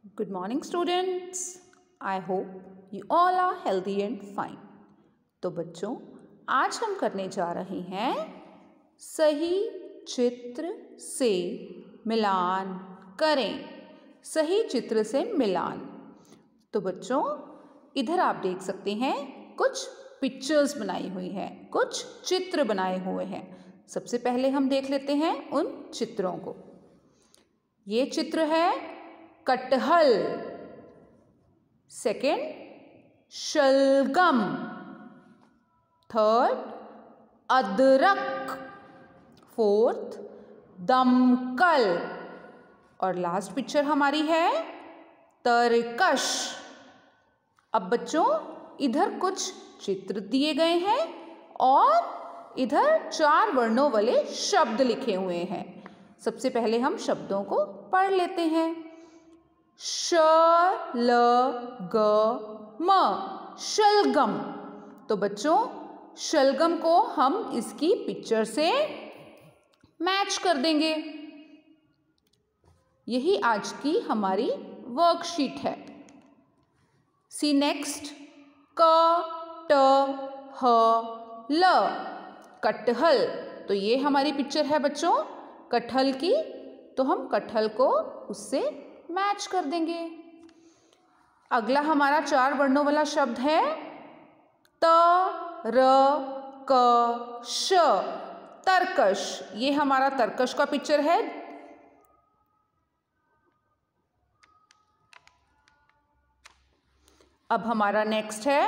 Good morning students. I hope you all are healthy and fine. तो बच्चों आज हम करने जा रहे हैं सही चित्र से मिलान करें। सही चित्र से मिलान। तो बच्चों इधर आप देख सकते हैं कुछ पिक्चर्स बनाई हुई हैं, कुछ चित्र बनाए हुए हैं। सबसे पहले हम देख लेते हैं उन चित्रों को। ये चित्र है कटहल, सेकेंड शलगम, थर्ड अदरक, फोर्थ दमकल और लास्ट पिक्चर हमारी है तरकश। अब बच्चों इधर कुछ चित्र दिए गए हैं और इधर 4 वर्णों वाले शब्द लिखे हुए हैं। सबसे पहले हम शब्दों को पढ़ लेते हैं। शलगम, शलगम। तो बच्चों शलगम को हम इसकी पिक्चर से मैच कर देंगे। यही आज की हमारी वर्कशीट है। सी नेक्स्ट कटहल, कटहल। तो ये हमारी पिक्चर है बच्चों कटहल की, तो हम कटहल को उससे मैच कर देंगे। अगला हमारा 4 वर्णों वाला शब्द है तरकश, तरकश। ये हमारा तरकश का पिक्चर है। अब हमारा नेक्स्ट है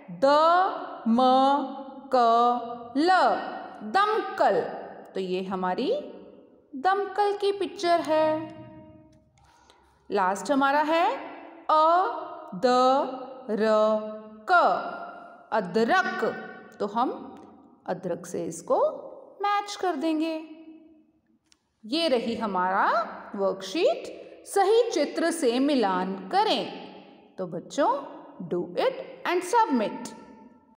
दमकल, दमकल। तो ये हमारी दमकल की पिक्चर है। लास्ट हमारा है अदरक, अदरक। तो हम अदरक से इसको मैच कर देंगे। ये रही हमारा वर्कशीट। सही चित्र से मिलान करें। तो बच्चों डू इट एंड सबमिट।